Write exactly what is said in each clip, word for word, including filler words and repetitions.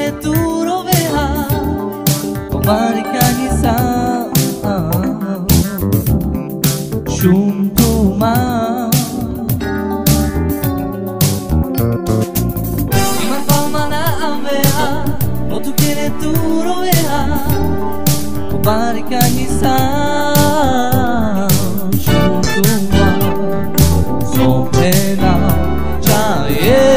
che tu rovea Komarikani-sa Shuntuma Ima palmana avea Otu che tu rovea Komarikani-sa Shuntuma Sopena Jaye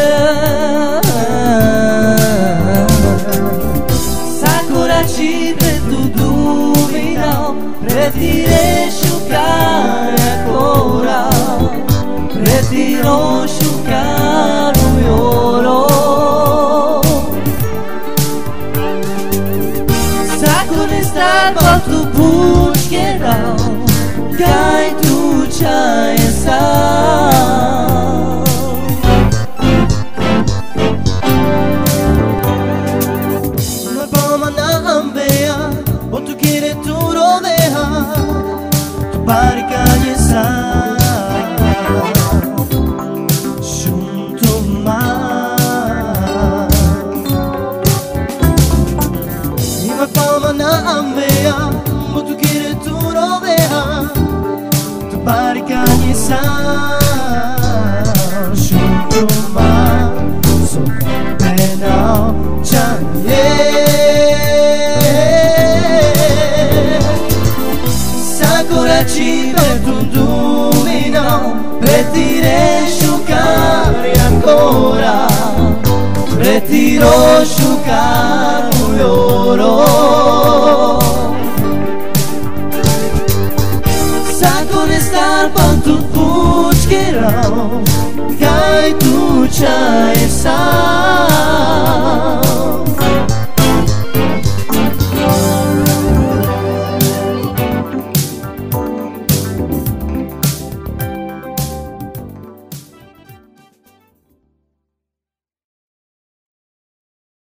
Sakura-chi tu duminao Retire sciucare ancora Retiro sciucare un yoro Sakura star tu puchkerao Gai tu chai sa Komarikani-sa Shuntuma Ima palmana ambea Motu kire tu rovea Komarikani-sa Shuntuma Sopenao Chanye Sakura-chi tu duminao Retire sciucare ancora Retiro sciucare un yoro Sakura star tu puchkerao Gai tu chai sa